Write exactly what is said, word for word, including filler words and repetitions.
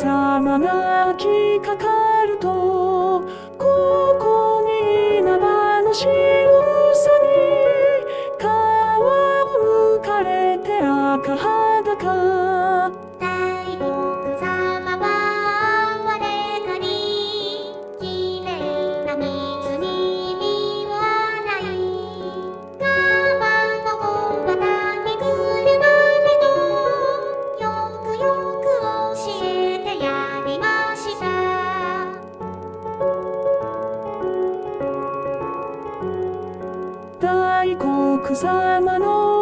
様が来かかると、ここに稲葉の白さに皮をむかれて赤裸。 大奥様は我がにきれいな水に身を洗い、川の渡り来るまでのよくよく教えてやりました。 大国様の